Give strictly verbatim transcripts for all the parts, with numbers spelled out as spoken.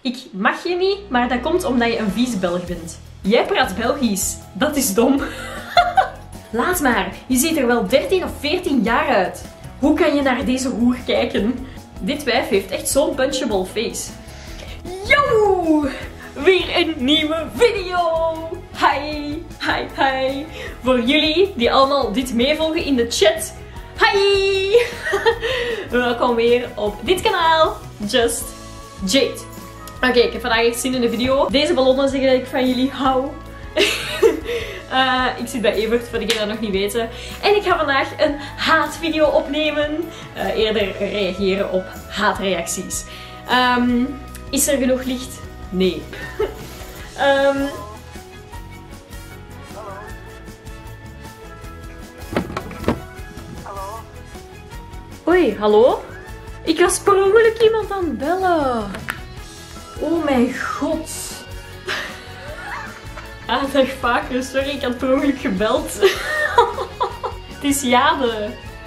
Ik mag je niet, maar dat komt omdat je een vieze Belg bent. Jij praat Belgisch. Dat is dom. Laat maar, je ziet er wel dertien of veertien jaar uit. Hoe kan je naar deze hoer kijken? Dit wijf heeft echt zo'n punchable face. Yo! Weer een nieuwe video! Hi, hi, hi. Voor jullie die allemaal dit meevolgen in de chat. Hi! Welkom weer op dit kanaal. Just Jade. Oké, okay, ik heb vandaag echt zin in de video. Deze ballonnen zeggen dat ik van jullie hou. uh, ik zit bij Evert, voor degenen dat nog niet weten. En ik ga vandaag een haatvideo opnemen. Uh, eerder reageren op haatreacties. Um, is er genoeg licht? Nee. um, Oei, hallo? Ik was per ongeluk iemand aan het bellen. Oh mijn god. Ah, dag vaker. Sorry, ik had per ongeluk gebeld. Het is Jade.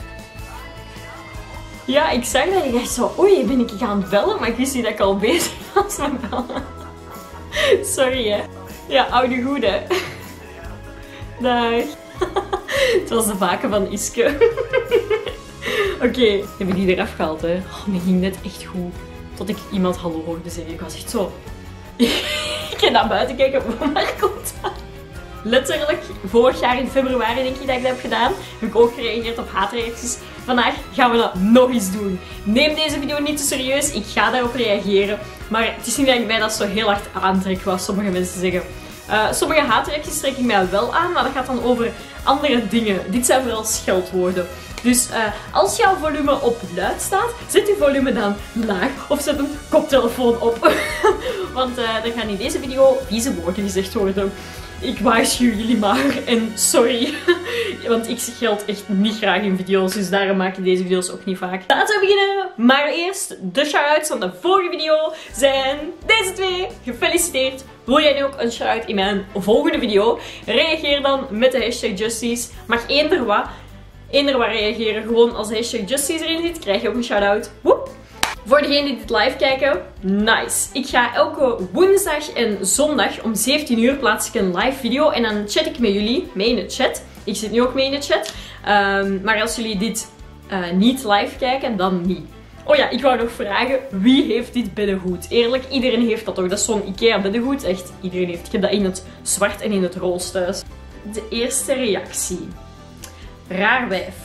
Ja, ik zag dat. Ik dacht zo, oei, ben ik aan het bellen? Maar ik wist niet dat ik al bezig was met bellen. Sorry, hè. Ja, oude goede. Dag. Het was de vaken van Iske. Oké, okay, heb ik die eraf gehaald, hè. Oh, dat ging net echt goed. Tot ik iemand hallo hoorde zeggen. Ik was echt zo... Ik ging naar buiten kijken, waar komt dat? Letterlijk, vorig jaar in februari denk ik dat ik dat heb gedaan. Heb ik ook gereageerd op haatreacties. Vandaag gaan we dat nog eens doen. Neem deze video niet te serieus, ik ga daarop reageren. Maar het is niet dat ik mij dat zo heel hard aantrek, wat sommige mensen zeggen. Uh, sommige haatreacties trek ik mij wel aan, maar dat gaat dan over andere dingen. Dit zijn vooral scheldwoorden. Dus uh, als jouw volume op luid staat, zet je volume dan laag of zet een koptelefoon op. Want uh, er gaan in deze video vieze woorden gezegd worden. Ik waarschuw jullie maar en sorry. Want ik scheld echt niet graag in video's, dus daarom maak ik deze video's ook niet vaak. Laten we beginnen. Maar eerst de shout-outs van de vorige video zijn deze twee. Gefeliciteerd. Wil jij nu ook een shout-out in mijn volgende video? Reageer dan met de hashtag Justice. Mag eender wat. Eender wat reageren. Gewoon als de hashtag Justice erin zit, krijg je ook een shout-out. Woep! Voor degenen die dit live kijken, nice. Ik ga elke woensdag en zondag om zeventien uur plaats ik een live video. En dan chat ik met jullie mee in de chat. Ik zit nu ook mee in de chat. Um, maar als jullie dit uh, niet live kijken, dan niet. Oh ja, ik wou nog vragen, wie heeft dit beddengoed? Eerlijk, iedereen heeft dat toch? Dat is zo'n Ikea beddengoed. Echt, iedereen heeft. Ik heb dat in het zwart en in het roze thuis. De eerste reactie. Raar wijf.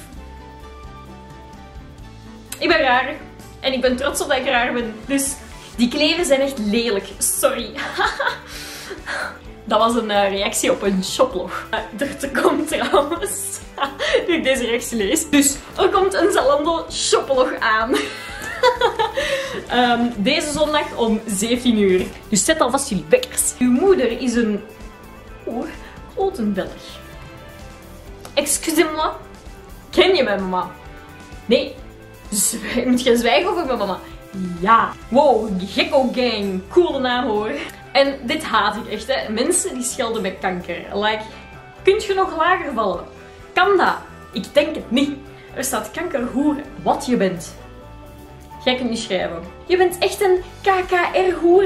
Ik ben raar. En ik ben trots op dat ik raar ben. Dus die kleren zijn echt lelijk. Sorry. Dat was een uh, reactie op een shoplog. Uh, er komt trouwens... nu ik deze reactie lees. Dus er komt een Zalando shoplog aan. um, deze zondag om zeventien uur. Dus zet alvast jullie wekkers. Uw moeder is een... Oeh, grote Belg. Excusez-moi. Ken je mijn mama? Nee. Zwijg, moet je zwijgen over mijn mama? Ja. Wow, Gekko Gang. Coole naam hoor. En dit haat ik echt, hè. Mensen die schelden met kanker. Like, kunt je nog lager vallen? Kan dat? Ik denk het niet. Er staat kankerhoer wat je bent. Jij kunt niet schrijven. Je bent echt een K K R-hoer.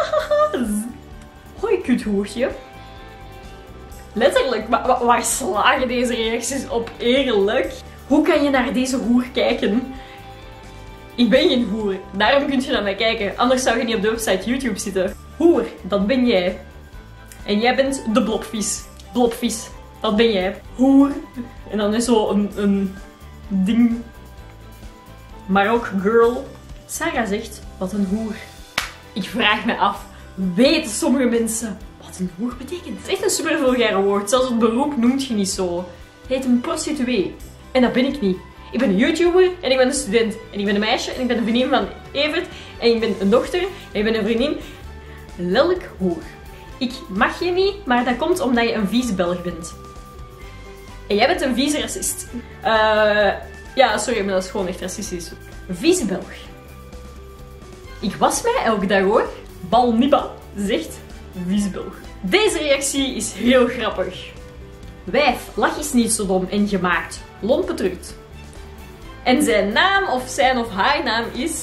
Hoi, kuthoertje. Letterlijk, waar, waar slagen deze reacties op? Eerlijk. Hoe kan je naar deze hoer kijken? Ik ben geen hoer. Daarom kun je naar mij kijken. Anders zou je niet op de website YouTube zitten. Hoer, dat ben jij. En jij bent de blobvis. Blobvis, dat ben jij. Hoer. En dan is zo een, een ding. Maar ook girl. Sarah zegt, wat een hoer. Ik vraag me af, weten sommige mensen wat een hoer betekent? Het is echt een super vulgair woord. Zelfs het beroep noemt je niet zo. Het heet een prostituee. En dat ben ik niet. Ik ben een YouTuber en ik ben een student. En ik ben een meisje en ik ben een vriendin van Evert. En ik ben een dochter en ik ben een vriendin. Lelijk hoer. Ik mag je niet, maar dat komt omdat je een vieze Belg bent. En jij bent een vieze racist. Uh, ja, sorry, maar dat is gewoon echt racistisch. Vieze Belg. Ik was mij elke dag hoor. Balniba zegt vieze Belg. Deze reactie is heel grappig. Wijf, lach is niet zo dom en gemaakt. Lompe trut. En zijn naam of zijn of haar naam is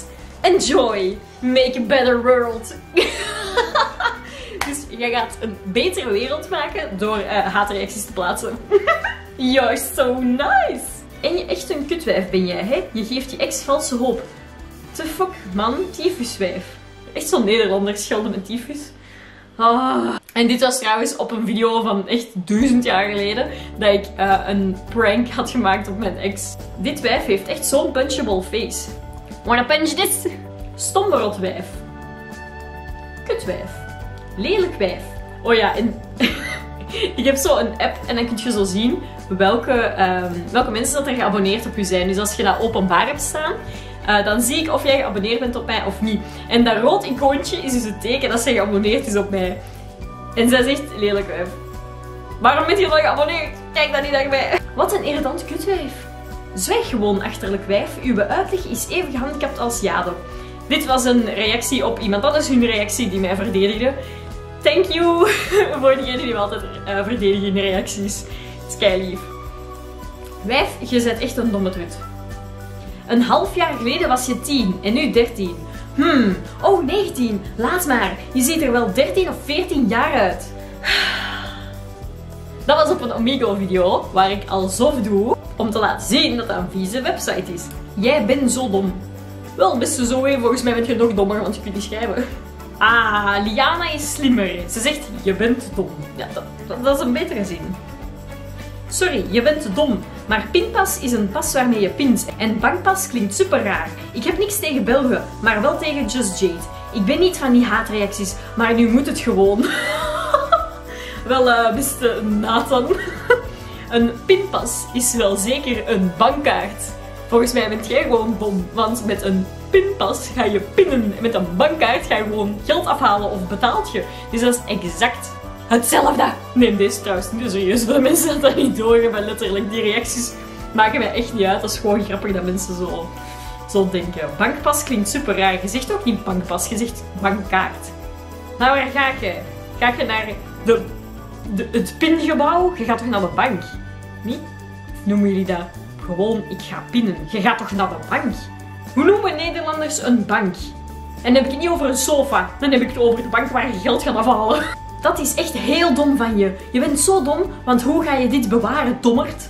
Enjoy! Make a better world! Dus jij gaat een betere wereld maken door uh, haatreacties te plaatsen. You're so nice! En je echt een kutwijf ben jij, hè? Je geeft je ex valse hoop. The fuck, man? Tyfuswijf. Echt zo'n Nederlander schelden met tyfus. Ah. En dit was trouwens op een video van echt duizend jaar geleden dat ik uh, een prank had gemaakt op mijn ex. Dit wijf heeft echt zo'n punchable face. Wanna punch this? Stomme wijf. Kutwijf. Lelijk wijf. Oh ja, en ik heb zo een app en dan kun je zo zien welke, um, welke mensen dat er geabonneerd op u zijn. Dus als je dat openbaar hebt staan, uh, dan zie ik of jij geabonneerd bent op mij of niet. En dat rood icoontje is dus het teken dat zij geabonneerd is op mij. En zij zegt, lelijk wijf. Waarom bent je dan geabonneerd? Kijk dan niet naar mij. Wat een irritant kutwijf. Zwijg gewoon, achterlijk wijf. Uw uitleg is even gehandicapt als Jade. Dit was een reactie op iemand anders, hun reactie die mij verdedigde. Thank you voor diegenen die me altijd uh, verdedigen in de reacties. Het is keilief. Wijf, je bent echt een domme trut. Een half jaar geleden was je tien en nu dertien. Hmm, oh negentien, laat maar. Je ziet er wel dertien of veertien jaar uit. Dat was op een Omegle video waar ik al zo doe om te laten zien dat dat een vieze website is. Jij bent zo dom. Wel, beste Zoe, volgens mij ben je nog dommer, want je kunt niet schrijven. Ah, Liana is slimmer. Ze zegt, je bent dom. Ja, dat, dat, dat is een betere zin. Sorry, je bent dom. Maar pinpas is een pas waarmee je pint. En bankpas klinkt super raar. Ik heb niks tegen Belgen, maar wel tegen Just Jade. Ik ben niet van die haatreacties, maar nu moet het gewoon. Wel, uh, beste Nathan. Een pinpas is wel zeker een bankkaart. Volgens mij bent jij gewoon dom, want met een pinpas ga je pinnen. Met een bankkaart ga je gewoon geld afhalen of betaalt je. Dus dat is exact hetzelfde. Neem deze trouwens niet serieus, voor de mensen dat dat niet doorhebben. Letterlijk, die reacties maken mij echt niet uit. Dat is gewoon grappig dat mensen zo, zo denken. Bankpas klinkt super raar. Je zegt ook niet bankpas, je zegt bankkaart. Nou, waar ga je? Ga je naar de, de, het pingebouw? Je gaat toch naar de bank? Niet? Noemen jullie dat? Gewoon, ik ga pinnen. Je gaat toch naar de bank? Hoe noemen Nederlanders een bank? En dan heb ik het niet over een sofa. Dan heb ik het over de bank waar je geld gaat afhalen. Dat is echt heel dom van je. Je bent zo dom, want hoe ga je dit bewaren, dommerd?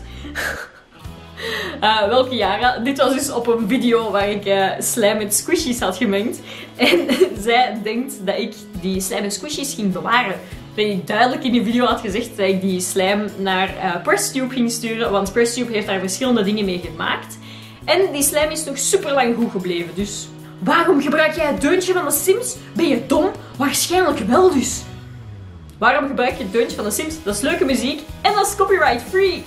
Uh, welke jaren? Dit was dus op een video waar ik uh, slijm met squishies had gemengd. En zij denkt dat ik die slijm met squishies ging bewaren. Dat ik duidelijk in die video had gezegd dat ik die slijm naar uh, PressTube ging sturen. Want PressTube heeft daar verschillende dingen mee gemaakt. En die slijm is nog super lang goed gebleven. Dus waarom gebruik jij het deuntje van de Sims? Ben je dom? Waarschijnlijk wel dus. Waarom gebruik je het deuntje van de Sims? Dat is leuke muziek en dat is copyright free.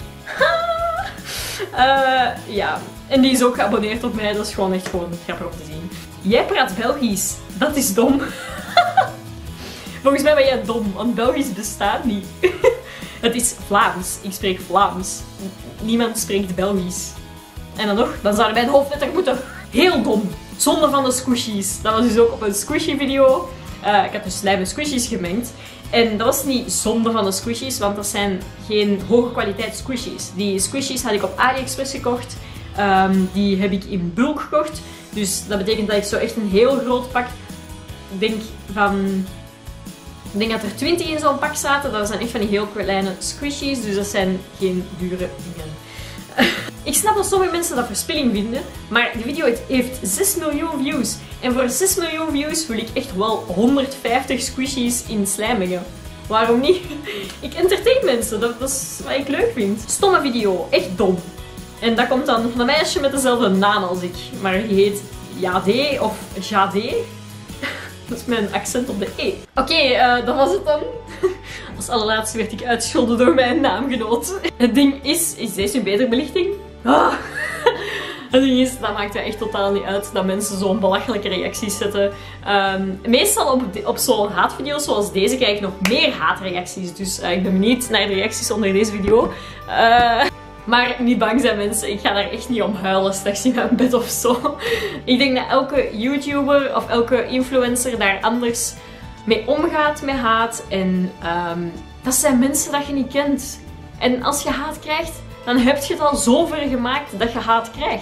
uh, ja, en die is ook geabonneerd op mij. Dat is gewoon echt gewoon grappig om te zien. Jij praat Belgisch. Dat is dom. Volgens mij ben jij dom, want Belgisch bestaat niet. Het is Vlaams. Ik spreek Vlaams. Niemand spreekt Belgisch. En dan nog, dan zouden wij de hoofdletter moeten. Heel dom. Zonde van de squishies. Dat was dus ook op een squishy video. Uh, ik had dus slijm en squishies gemengd. En dat was niet zonde van de squishies, want dat zijn geen hoge kwaliteit squishies. Die squishies had ik op AliExpress gekocht. Um, die heb ik in bulk gekocht. Dus dat betekent dat ik zo echt een heel groot pak, ik denk van... Ik denk dat er twintig in zo'n pak zaten. Dat zijn echt van die heel kleine squishies. Dus dat zijn geen dure dingen. Ik snap dat sommige mensen dat verspilling vinden. Maar de video heeft zes miljoen views. En voor zes miljoen views wil ik echt wel honderdvijftig squishies in slijm mengen. Waarom niet? Ik entertain mensen. Dat, dat is wat ik leuk vind. Stomme video. Echt dom. En dat komt dan van een meisje met dezelfde naam als ik. Maar die heet Jade of Jade. Dat is mijn accent op de E. Oké, okay, uh, dat was het dan. Als allerlaatste werd ik uitgescholden door mijn naamgenoot. Het ding is, is deze nu beter belichting? Ah. Het ding is, dat maakt er echt totaal niet uit dat mensen zo'n belachelijke reacties zetten. Um, meestal op, op zo'n haatvideo's zoals deze krijg ik nog meer haatreacties. Dus uh, ik ben benieuwd naar de reacties onder deze video. Uh, Maar niet bang zijn mensen, ik ga daar echt niet om huilen straks in mijn bed of zo. Ik denk dat elke YouTuber of elke influencer daar anders mee omgaat met haat. En um, dat zijn mensen dat je niet kent. En als je haat krijgt, dan heb je het al zo ver gemaakt dat je haat krijgt.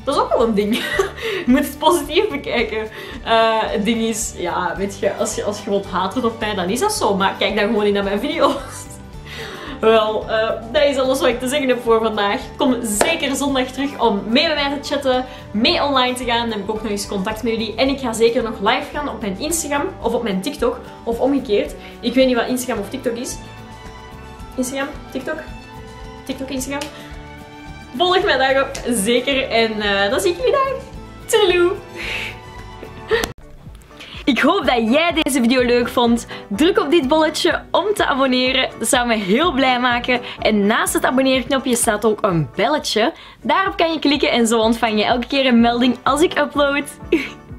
Dat is ook wel een ding. Je moet het positief bekijken. Uh, het ding is, ja, weet je, als je, als je wilt haten op mij, dan is dat zo. Maar kijk dan gewoon in naar mijn video's. Wel, uh, dat is alles wat ik te zeggen heb voor vandaag. Kom zeker zondag terug om mee met mij te chatten, mee online te gaan. Dan heb ik ook nog eens contact met jullie. En ik ga zeker nog live gaan op mijn Instagram of op mijn TikTok. Of omgekeerd. Ik weet niet wat Instagram of TikTok is. Instagram, TikTok, TikTok, Instagram. Volg mij daarop zeker. En uh, dan zie ik jullie daar. Toedeloe! Ik hoop dat jij deze video leuk vond. Druk op dit bolletje om te abonneren. Dat zou me heel blij maken. En naast het abonneerknopje staat ook een belletje. Daarop kan je klikken en zo ontvang je elke keer een melding als ik upload.